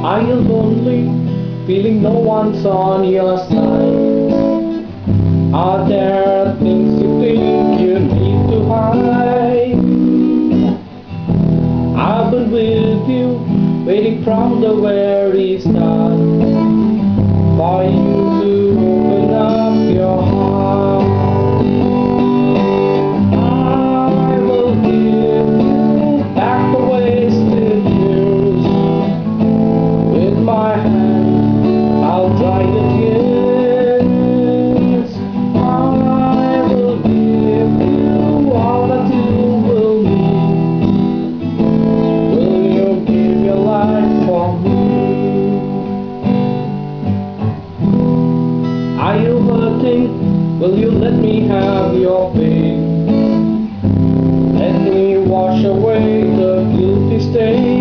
Are you lonely, feeling no one's on your side? Are there things you think you need to hide? I've been with you, waiting from the very start, for you to open up your heart. I will give you back the wasted years. With my hand, I'll dry your tears. I will give you all that you will need. Will you give your life for me? Are you hurting? Will you let me have your pain? Let me wash away the guilty stain.